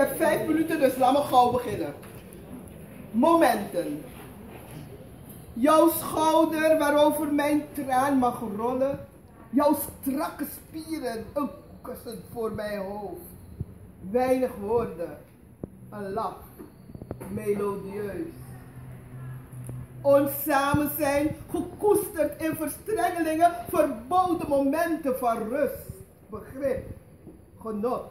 heb 5 minuten, dus laat me gauw beginnen. Momenten. Jouw schouder waarover mijn traan mag rollen. Jouw strakke spieren, een kussen voor mijn hoofd. Weinig woorden, een lach, melodieus. Ons samen zijn gekoesterd in verstrengelingen, verboden momenten van rust, begrip, genot.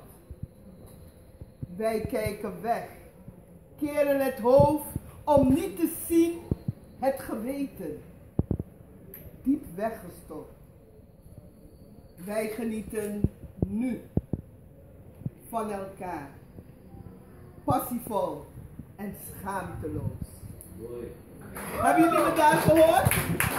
Wij kijken weg, keren het hoofd om niet te zien het geweten, diep weggestopt. Wij genieten nu van elkaar, passievol en schaamteloos. Mooi. Hebben jullie me daar gehoord?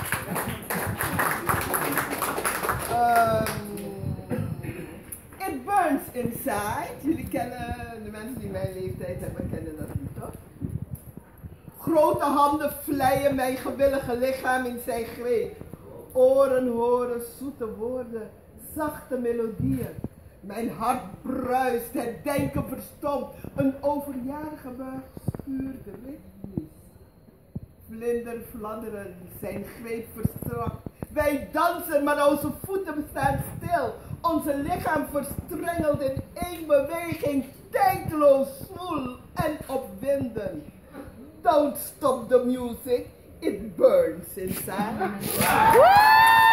It burns inside. Jullie kennen, de mensen die mijn leeftijd hebben, kennen dat niet, toch? Grote handen vleien mijn gewillige lichaam in zijn greep. Oren horen zoete woorden, zachte melodieën. Mijn hart bruist, het denken verstomt. Een overjarige buig schuurt de ritmes. Vlinder fladderen, zijn greep verstrakt. Wij dansen, maar onze voeten staan stil. Onze lichaam verstrengeld in één beweging, tijdloos zwoel en opwindend. Don't stop the music, it burns inside.